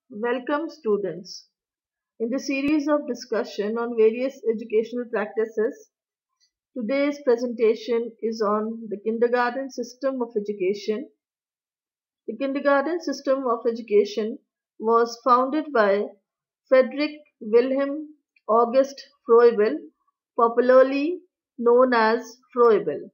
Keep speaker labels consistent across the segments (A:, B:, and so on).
A: Welcome students. In the series of discussion on various educational practices, today's presentation is on the kindergarten system of education. The kindergarten system of education was founded by Friedrich Wilhelm August Froebel, popularly known as Froebel.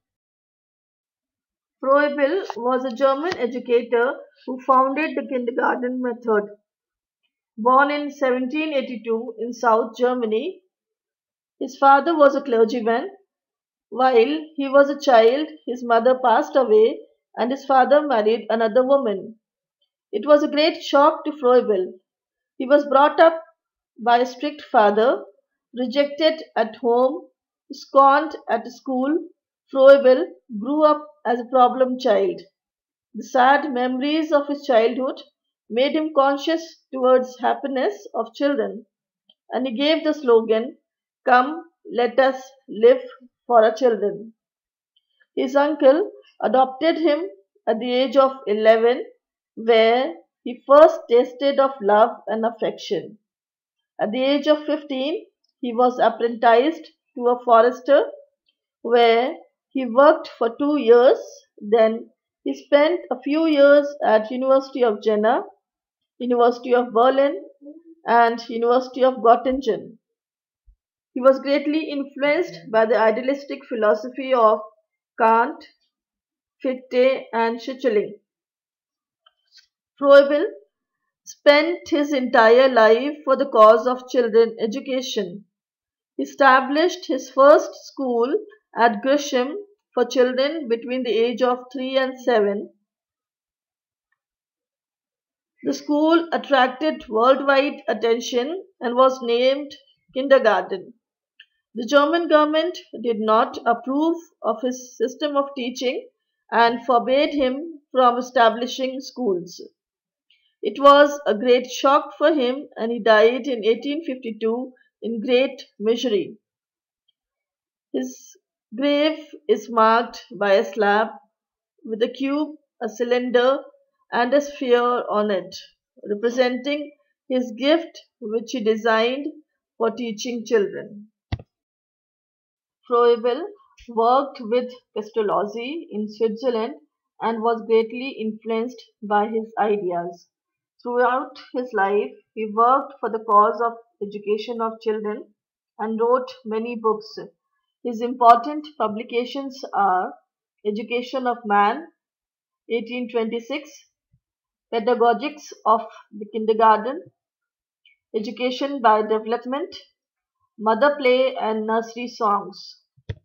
A: Froebel was a German educator who founded the kindergarten method. Born in 1782 in South Germany, his father was a clergyman. While he was a child, his mother passed away and his father married another woman. It was a great shock to Froebel. He was brought up by a strict father, rejected at home, scorned at school. Froebel grew up as a problem child. The sad memories of his childhood made him conscious towards happiness of children, and he gave the slogan, "Come, let us live for our children." His uncle adopted him at the age of 11, where he first tasted of love and affection. At the age of 15, he was apprenticed to a forester, where he worked for 2 years. Then he spent a few years at University of Jena, University of Berlin, and University of Göttingen. He was greatly influenced by the idealistic philosophy of Kant, Fichte, and Schelling. Froebel spent his entire life for the cause of children education. He established his first school at Grisham for children between the age of 3 and 7. The school attracted worldwide attention and was named kindergarten. The German government did not approve of his system of teaching and forbade him from establishing schools. It was a great shock for him and he died in 1852 in great misery. His grave is marked by a slab with a cube, a cylinder, and a sphere on it, representing his gift which he designed for teaching children. Froebel worked with Pestalozzi in Switzerland and was greatly influenced by his ideas. Throughout his life, he worked for the cause of education of children and wrote many books. His important publications are Education of Man, 1826, Pedagogics of the Kindergarten, Education by Development, Mother Play and Nursery Songs.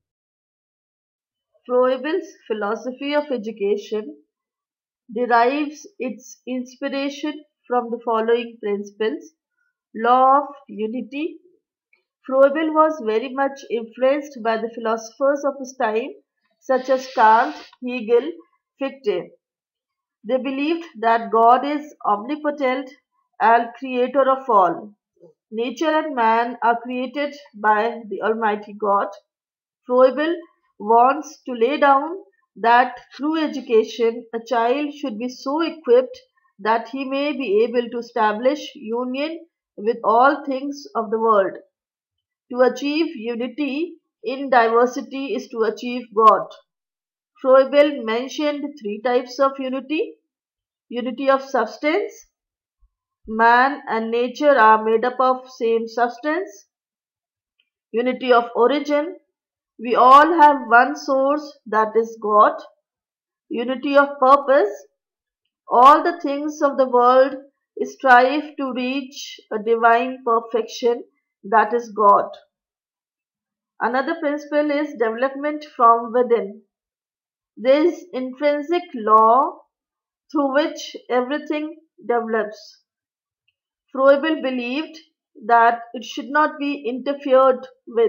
A: Froebel's philosophy of education derives its inspiration from the following principles: law of unity. Froebel was very much influenced by the philosophers of his time, such as Kant, Hegel, Fichte. They believed that God is omnipotent and creator of all. Nature and man are created by the Almighty God. Froebel wants to lay down that through education a child should be so equipped that he may be able to establish union with all things of the world. To achieve unity in diversity is to achieve God. Froebel mentioned three types of unity: unity of substance. Man and nature are made up of same substance. Unity of origin. We all have one source, that is God. Unity of purpose. All the things of the world strive to reach a divine perfection, that is God. Another principle is development from within. There is intrinsic law through which everything develops. Froebel believed that it should not be interfered with.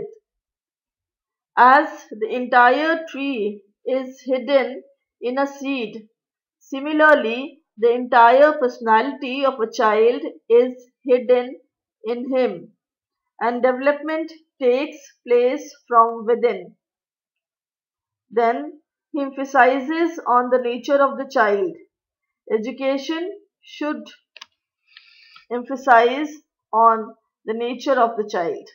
A: As the entire tree is hidden in a seed, similarly, the entire personality of a child is hidden in him, and development takes place from within. Then he emphasizes on the nature of the child. Education should emphasize on the nature of the child.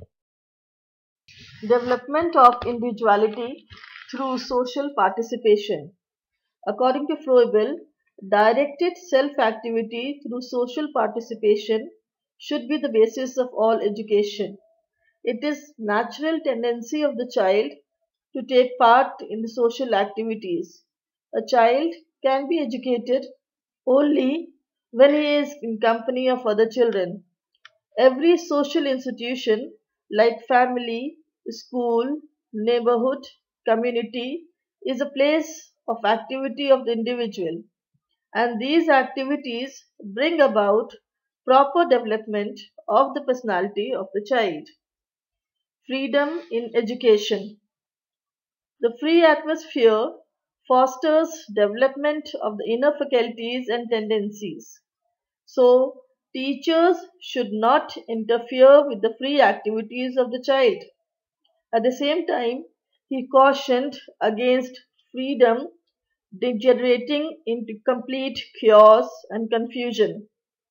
A: Development of individuality through social participation. According to Froebel, directed self-activity through social participation should be the basis of all education. It is natural tendency of the child to take part in the social activities. A child can be educated only when he is in company of other children. Every social institution like family, school, neighborhood, community is a place of activity of the individual, and these activities bring about proper development of the personality of the child. Freedom in education. The free atmosphere fosters development of the inner faculties and tendencies. So, teachers should not interfere with the free activities of the child. At the same time, he cautioned against freedom degenerating into complete chaos and confusion.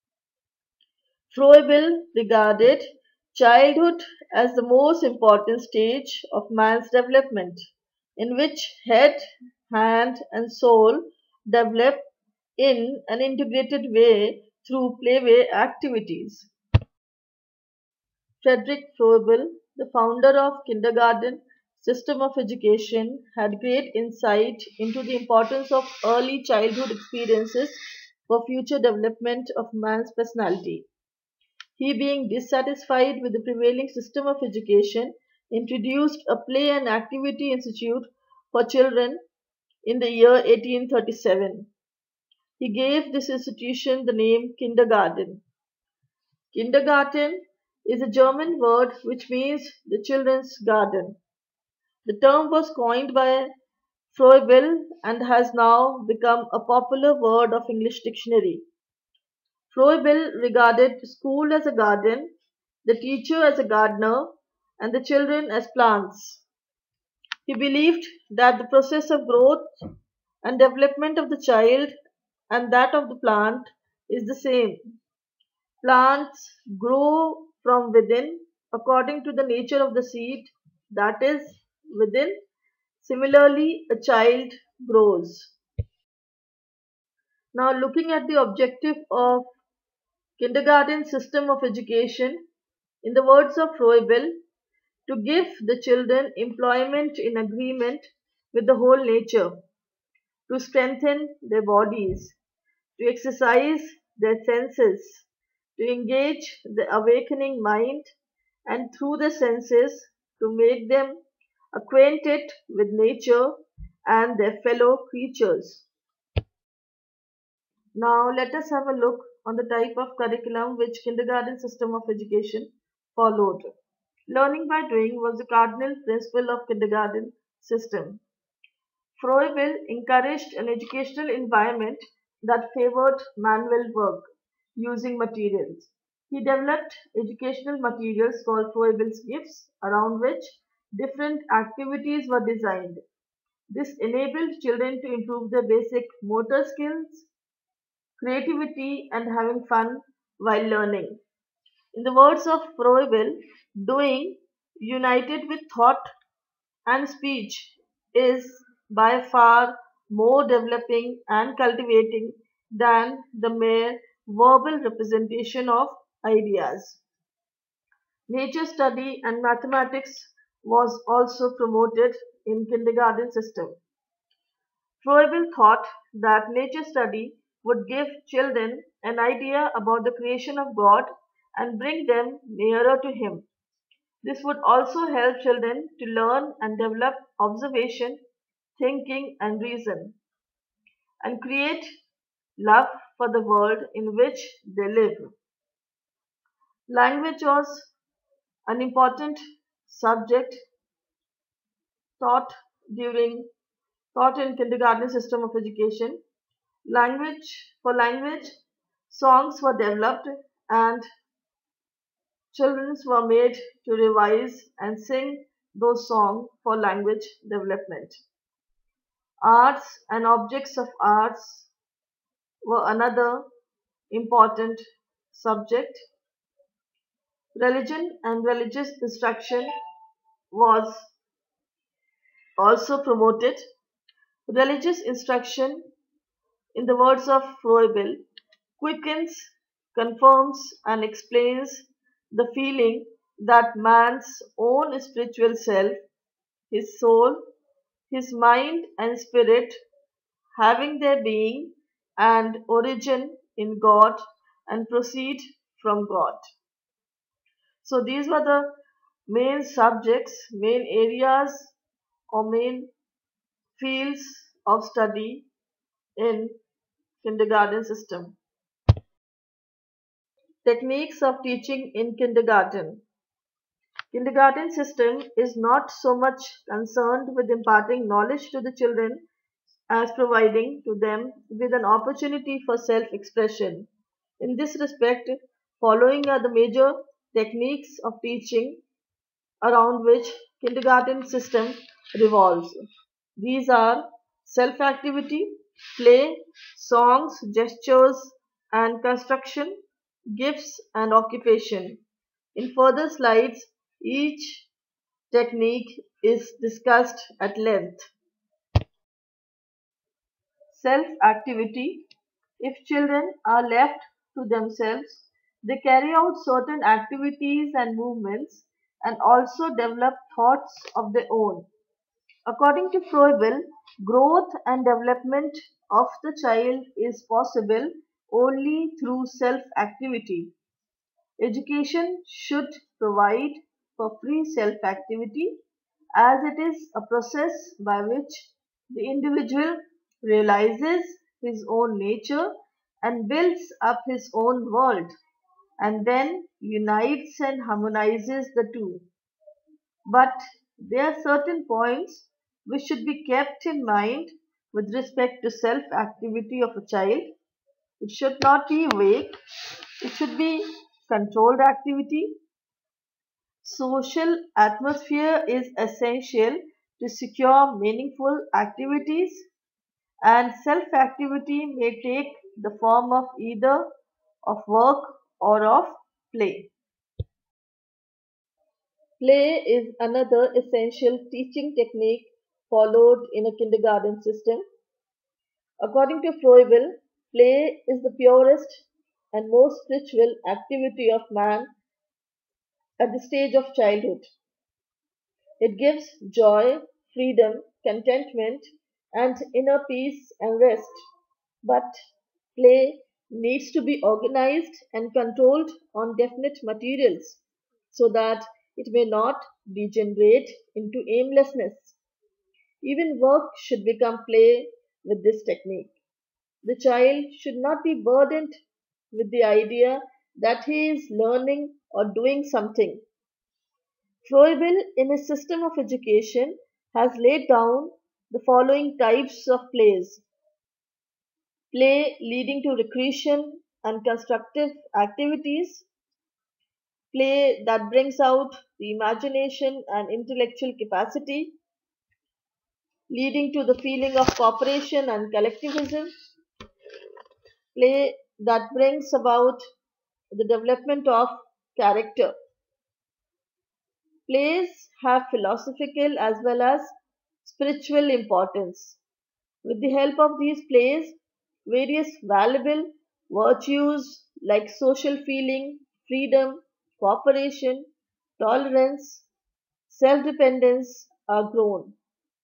A: Froebel regarded childhood as the most important stage of man's development, in which head, hand, and soul develop in an integrated way through playway activities. Frederick Froebel, the founder of kindergarten system of education, had great insight into the importance of early childhood experiences for future development of man's personality. He, being dissatisfied with the prevailing system of education, introduced a play and activity institute for children in the year 1837. He gave this institution the name kindergarten. Kindergarten is a German word which means the children's garden. The term was coined by Froebel and has now become a popular word of English dictionary. Froebel regarded school as a garden, the teacher as a gardener, and the children as plants. He believed that the process of growth and development of the child and that of the plant is the same. Plants grow from within according to the nature of the seed that is within. Similarly, a child grows. Now, looking at the objective of kindergarten system of education, in the words of Froebel, to give the children employment in agreement with the whole nature, to strengthen their bodies, to exercise their senses, to engage the awakening mind, and through the senses to make them acquainted with nature and their fellow creatures. Now let us have a look on the type of curriculum which kindergarten system of education followed. Learning by doing was the cardinal principle of kindergarten system. Froebel encouraged an educational environment that favored manual work using materials. He developed educational materials called Froebel's gifts, around which different activities were designed. This enabled children to improve their basic motor skills, creativity, and having fun while learning. In the words of Froebel, doing united with thought and speech is by far more developing and cultivating than the mere verbal representation of ideas. Nature study and mathematics was also promoted in kindergarten system. Froebel thought that nature study would give children an idea about the creation of God and bring them nearer to Him. This would also help children to learn and develop observation, thinking, and reason, and create love for the world in which they live. Language was an important subject taught during taught in kindergarten system of education. Language songs were developed and children were made to revise and sing those songs for language development. Arts and objects of arts were another important subject. Religion and religious instruction was also promoted. Religious instruction, in the words of Froebel, quickens, confirms, and explains the feeling that man's own spiritual self, his soul, his mind, and spirit, having their being and origin in God and proceed from God. So these were the main subjects, main areas, or main fields of study in kindergarten system. Techniques of teaching in kindergarten. Kindergarten system is not so much concerned with imparting knowledge to the children as providing to them with an opportunity for self-expression. In this respect, following are the major techniques of teaching around which kindergarten system revolves. These are self-activity, play, songs, gestures and construction, gifts and occupation. In further slides, each technique is discussed at length. Self-activity. If children are left to themselves, they carry out certain activities and movements and also develop thoughts of their own. According to Froebel, growth and development of the child is possible only through self-activity. Education should provide for free self-activity as it is a process by which the individual realizes his own nature and builds up his own world and then unites and harmonizes the two. But there are certain points which should be kept in mind with respect to self-activity of a child. It should not be vague. It should be controlled activity. Social atmosphere is essential to secure meaningful activities, and self-activity may take the form of either of work or of play. Play is another essential teaching technique followed in a kindergarten system. According to Froebel, play is the purest and most spiritual activity of man at the stage of childhood. It gives joy, freedom, contentment, and inner peace and rest. But play needs to be organized and controlled on definite materials so that it may not degenerate into aimlessness. Even work should become play with this technique. The child should not be burdened with the idea that he is learning or doing something. Froebel, in his system of education, has laid down the following types of plays: play leading to recreation and constructive activities, play that brings out the imagination and intellectual capacity, leading to the feeling of cooperation and collectivism, play that brings about the development of character. Plays have philosophical as well as spiritual importance. With the help of these plays, various valuable virtues like social feeling, freedom, cooperation, tolerance, self-dependence are grown.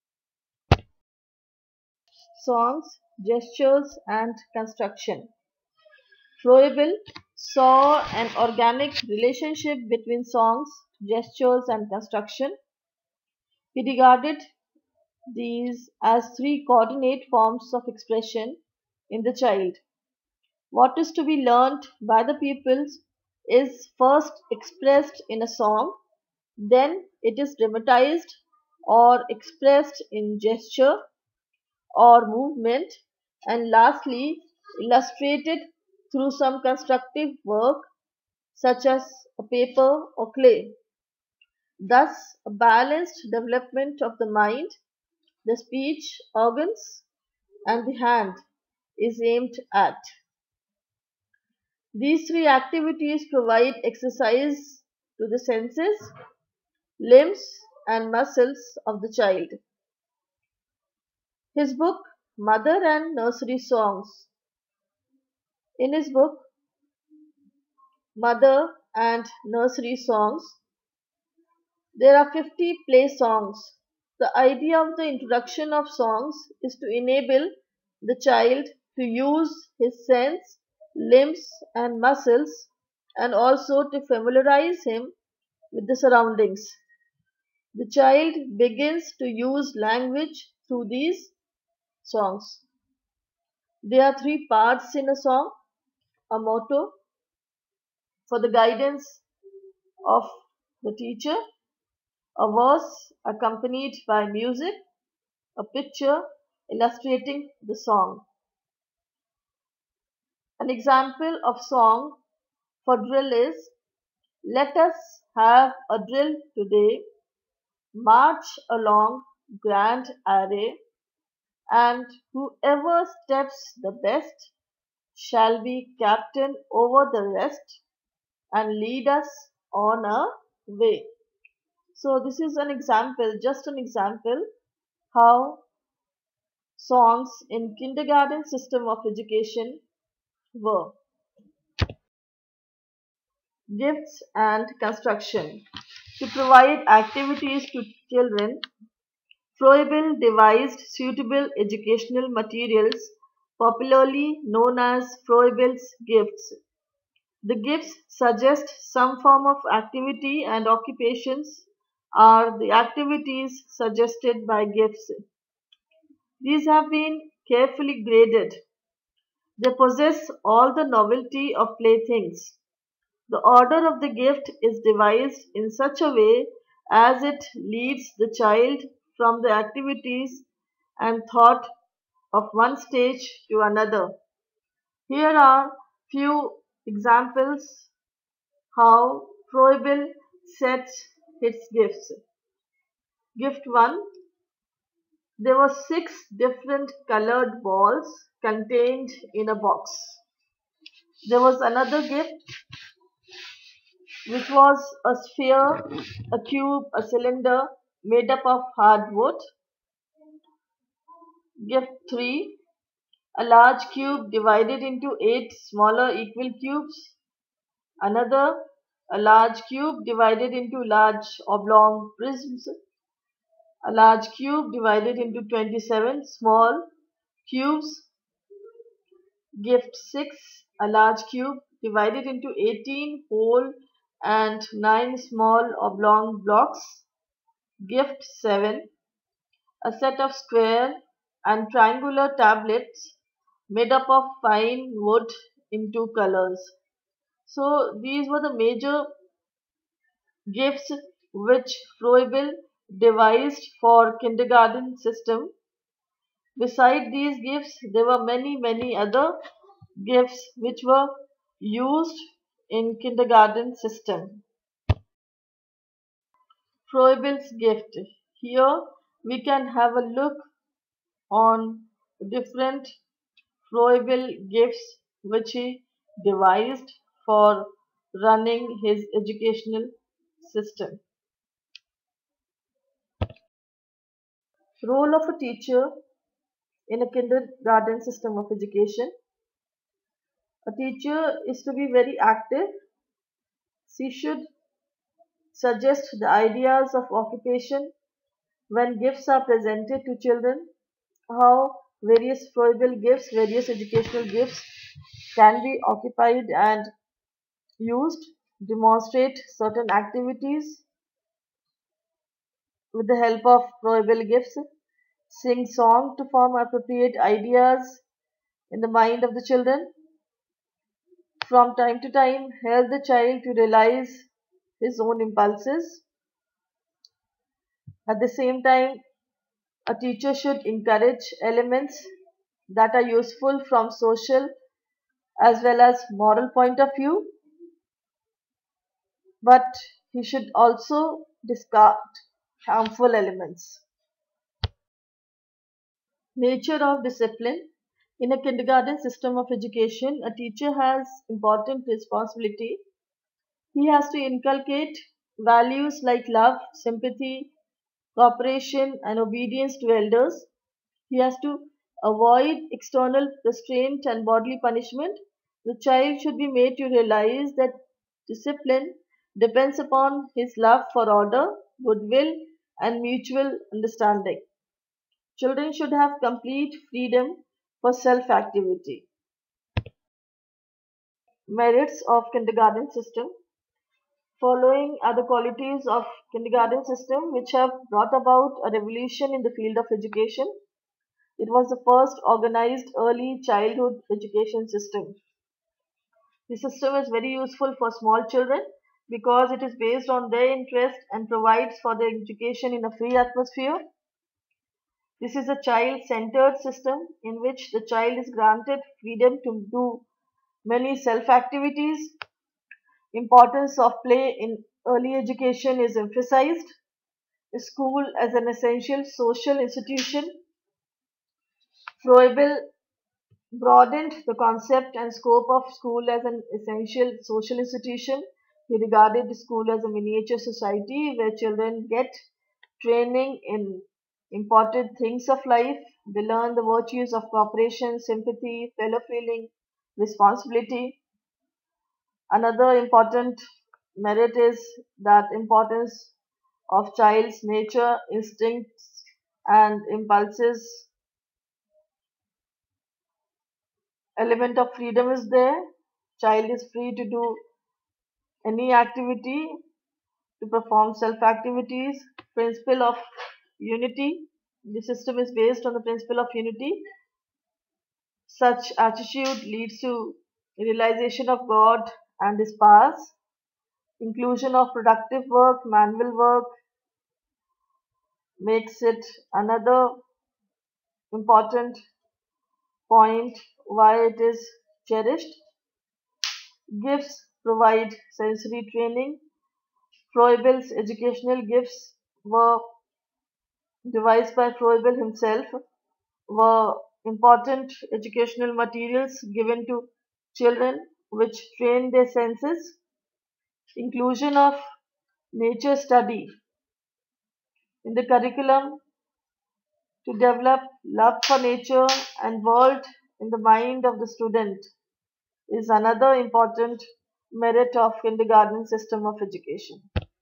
A: Songs, gestures, and construction. Froebel saw an organic relationship between songs, gestures, and construction. He regarded these as three coordinate forms of expression in the child. What is to be learnt by the pupils is first expressed in a song, then it is dramatized or expressed in gesture or movement, and lastly illustrated through some constructive work such as a paper or clay. Thus, a balanced development of the mind, the speech organs, and the hand is aimed at. These three activities provide exercise to the senses, limbs, and muscles of the child. His book, Mother and Nursery Songs. In his book, Mother and Nursery Songs, there are 50 play songs. The idea of the introduction of songs is to enable the child to use his sense, limbs, and muscles, and also to familiarize him with the surroundings. The child begins to use language through these songs. There are three parts in a song: a motto for the guidance of the teacher, a verse accompanied by music, a picture illustrating the song. An example of song for drill is: let us have a drill today, march along grand array, and whoever steps the best shall be captain over the rest and lead us on a way. So this is an example, just an example, how songs in kindergarten system of education were. Gifts and construction. To provide activities to children, Froebel devised suitable educational materials, popularly known as Froebel's gifts. The gifts suggest some form of activity, and occupations are the activities suggested by gifts. These have been carefully graded. They possess all the novelty of playthings. The order of the gift is devised in such a way as it leads the child from the activities and thought of one stage to another. Here are few examples how Froebel sets his gifts. Gift 1: there were 6 different colored balls contained in a box. There was another gift which was a sphere, a cube, a cylinder made up of hard wood. Gift 3: a large cube divided into 8 smaller equal cubes. Another, a large cube divided into large oblong prisms. A large cube divided into 27 small cubes. Gift 6: a large cube divided into 18 whole and 9 small oblong blocks. Gift 7: a set of square and triangular tablets made up of fine wood in 2 colors. So these were the major gifts which Froebel devised for kindergarten system. Beside these gifts, there were many other gifts which were used in kindergarten system. Froebel's gift. Here we can have a look on different Froebel gifts which he devised for running his educational system. Role of a teacher in a kindergarten system of education. A teacher is to be very active. She should suggest the ideas of occupation when gifts are presented to children, how various Froebel gifts, various educational gifts can be occupied and used, demonstrate certain activities with the help of Froebel gifts, sing song to form appropriate ideas in the mind of the children, from time to time help the child to realize his own impulses. At the same time, a teacher should encourage elements that are useful from social as well as moral point of view, but he should also discard harmful elements. Nature of discipline. In a kindergarten system of education, a teacher has important responsibility. He has to inculcate values like love, sympathy, cooperation, and obedience to elders. He has to avoid external restraint and bodily punishment. The child should be made to realize that discipline depends upon his love for order, goodwill, and mutual understanding. Children should have complete freedom for self activity. Merits of kindergarten system. Following are the qualities of kindergarten system which have brought about a revolution in the field of education. It was the first organized early childhood education system. The system is very useful for small children because it is based on their interest and provides for their education in a free atmosphere. This is a child centered system in which the child is granted freedom to do many self activities. Importance of play in early education is emphasized. The school as an essential social institution. Froebel broadened the concept and scope of school as an essential social institution. He regarded the school as a miniature society where children get training in important things of life. They learn the virtues of cooperation, sympathy, fellow feeling, responsibility. Another important merit is that importance of child's nature, instincts, and impulses. Element of freedom is there. Child is free to do any activity, to perform self activities. Principle of unity. The system is based on the principle of unity. Such attitude leads to realization of God and His powers. Inclusion of productive work, manual work makes it another important point why it is cherished. Gifts provide sensory training. Froebel's educational gifts were devised by Froebel himself, were important educational materials given to children which train their senses. Inclusion of nature study in the curriculum to develop love for nature and world in the mind of the student is another important merit of kindergarten system of education.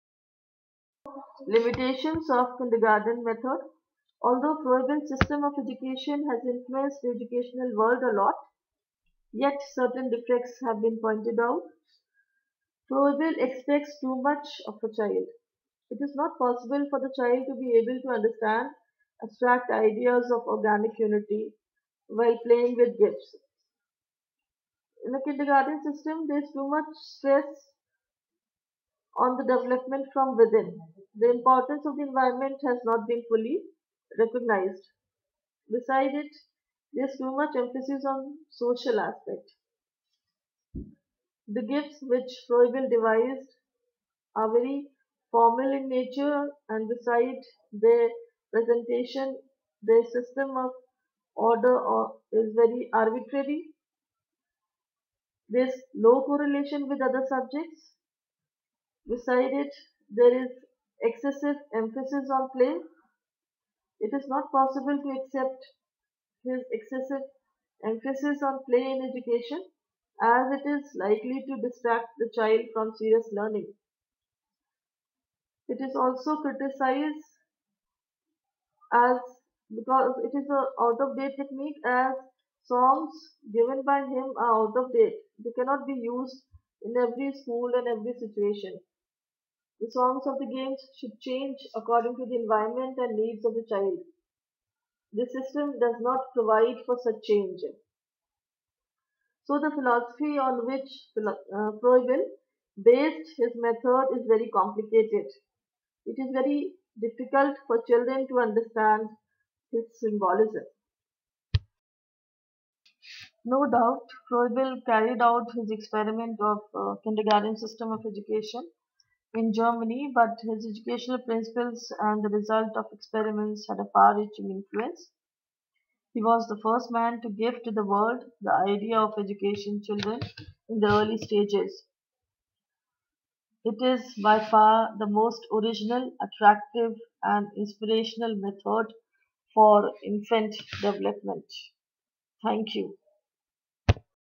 A: Limitations of kindergarten method. Although Froebel's system of education has influenced the educational world a lot, yet certain defects have been pointed out. Froebel expects too much of a child. It is not possible for the child to be able to understand abstract ideas of organic unity while playing with gifts. In the kindergarten system, there is too much stress on the development from within. The importance of the environment has not been fully recognized. Beside it, there is too much emphasis on social aspect. The gifts which Froebel devised are very formal in nature, and beside their presentation, their system of is very arbitrary. There is low correlation with other subjects. Beside it, there is excessive emphasis on play. It is not possible to accept his excessive emphasis on play in education as it is likely to distract the child from serious learning. It is also criticized as because it is a out of date technique as songs given by him are out of date. They cannot be used in every school and every situation. The songs of the games should change according to the environment and needs of the child. The system does not provide for such change. So the philosophy on which Froebel based his method is very complicated. It is very difficult for children to understand his symbolism. No doubt, Froebel carried out his experiment of kindergarten system of education in Germany, but his educational principles and the result of experiments had a far-reaching influence. He was the first man to give to the world the idea of education children in the early stages. It is by far the most original, attractive, and inspirational method for infant development. Thank you.